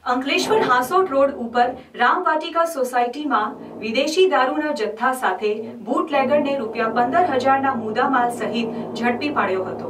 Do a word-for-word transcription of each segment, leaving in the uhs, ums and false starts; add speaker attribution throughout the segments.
Speaker 1: Ankleshwar Hansot road ઉપર રામવાટિકા સોસાયટીમાં વિદેશી દારૂના જથ્થા સાથે બુટલેગરને રૂપિયા પંદર હજારના મુદ્દામાલ સહિત ઝડપી પાડ્યો હતો।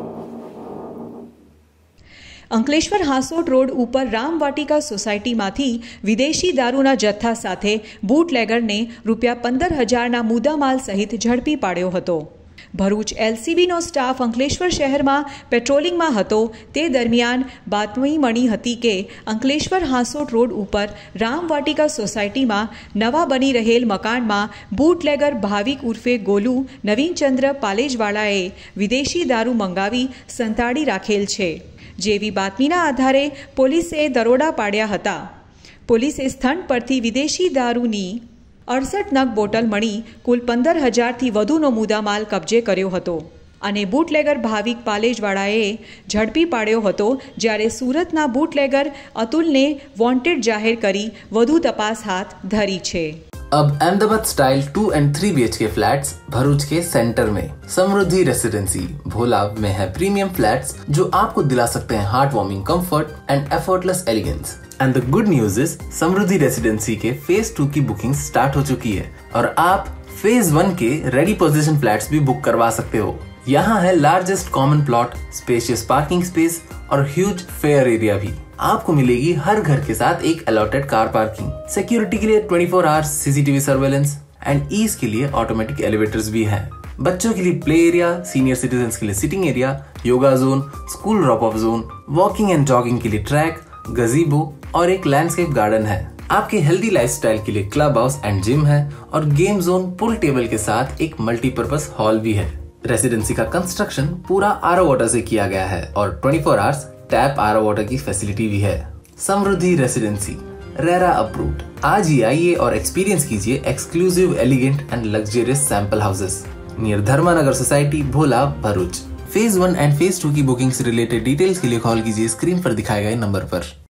Speaker 1: અંકલેશ્વર હાંસોટ રોડ ઉપર રામવાટિકા સોસાયટીમાંથી વિદેશી દારૂના જથ્થા સાથે બુટલેગરને રૂપિયા પંદર હજારના મુદ્દામાલ સહિત ઝડપી પાડ્યો હતો। ભરૂચ એલસીબીનો સ્ટાફ અંકલેશ્વર શહેરમાં પેટ્રોલિંગમાં હતો તે દરમિયાન બાતમી મળી હતી કે અંકલેશ્વર હાંસોટ રોડ ઉપર રામવાટિકા સોસાયટીમાં નવા બની રહેલ મકાનમાં બુટલેગર ભાવિક ઉર્ફે ગોલુ નવીનચંદ્ર પાલેજવાળાએ વિદેશી દારૂ મંગાવી સંતાડી રાખેલ છે, જેવી બાતમીના આધારે પોલીસે દરોડા પાડ્યા હતા। પોલીસે સ્થળ પરથી વિદેશી દારૂની અડસઠ નગ બોટલ મળી કુલ પંદર હજારથી વધુનો મુદ્દામાલ કબજે કર્યો હતો અને બુટલેગર ભાવિક પાલેજવાળાએ ઝડપી પાડ્યો હતો, જ્યારે સુરતના બુટલેગર અતુલને વોન્ટેડ જાહેર કરી વધુ તપાસ હાથ ધરી છે।
Speaker 2: अब Ahmedabad style two and three B H K flats Bharuch के सेंटर में समृद्धि रेसिडेंसी भोला में है प्रीमियम फ्लैट्स जो आपको दिला सकते हैं heart warming comfort and effortless elegance. And the good news is Samriddhi residency के फेज टू की बुकिंग स्टार्ट हो चुकी है और आप फेज वन के रेडी पोजीशन फ्लैट्स भी बुक करवा सकते हो। यहाँ है largest common plot, spacious parking space और ह्यूज फेयर एरिया भी। आपको मिलेगी हर घर के साथ एक अलॉटेड कार पार्किंग, सिक्योरिटी के लिए twenty four hours CCTV surveillance and ease के लिए ऑटोमेटिक एलिवेटर्स भी हैं। बच्चों के लिए प्ले एरिया, सीनियर सिटीजन्स के लिए sitting area, yoga zone, school drop off zone, walking and jogging के लिए ट्रैक, गजीबो और एक लैंडस्केप गार्डन है। आपके हेल्दी लाइफस्टाइल के लिए क्लब हाउस एंड जिम है और गेम जोन पूल टेबल के साथ एक मल्टीपर्पज हॉल भी है। रेसिडेंसी का कंस्ट्रक्शन पूरा आर ओ वाटर से किया गया है और twenty four hours tap R O water की फैसिलिटी भी है। Samriddhi residency RERA approved. आज ही आइए और एक्सपीरियंस कीजिए exclusive, elegant and luxurious sample houses near Dharmanagar society, Bhola, Bharuch. Phase one and phase two की बुकिंग से रिलेटेड डिटेल्स के लिए कॉल कीजिए स्क्रीन पर दिखाए गए नंबर पर।